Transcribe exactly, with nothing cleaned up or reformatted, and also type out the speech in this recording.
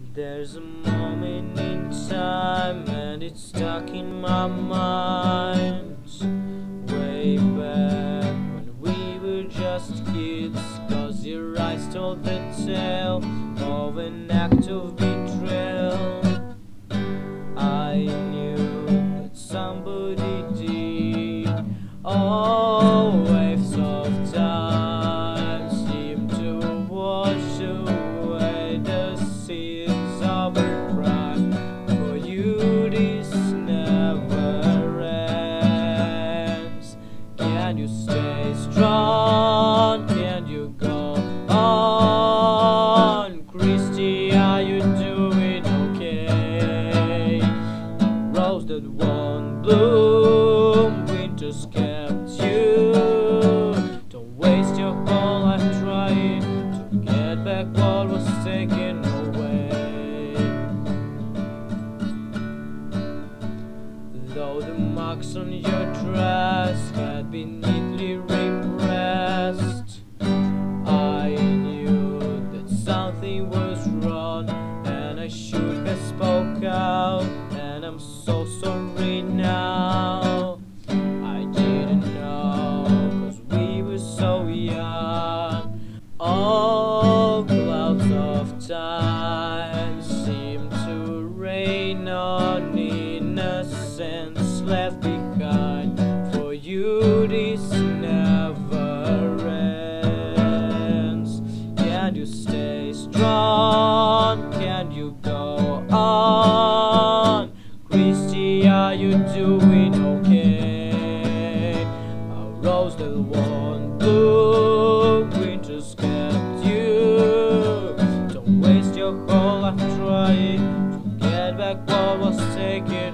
There's a moment in time and it's stuck in my mind. Way back when we were just kids, cause your eyes told the tale of an act of betrayal. I knew that somebody did. Oh, waves of time seem to wash away the sins of a crime. For you this never ends. Can you stay strong? Can you go on? Christy, are you doing okay? Rose that won't bloom, winter's kept you. Don't waste your whole life trying to get back what was taken away. Though the marks on your dress had been neatly repressed, I knew that something was wrong and I should have spoke out. And I'm so sorry now. I didn't know, cause we were so young. All clouds of time seem to rain on innocence left behind. For you this never ends. Can you stay strong? Can you go on? Christy, are you doing okay? A rose that won't bloom, winter's kept you. Don't waste your whole life trying to get back what was taken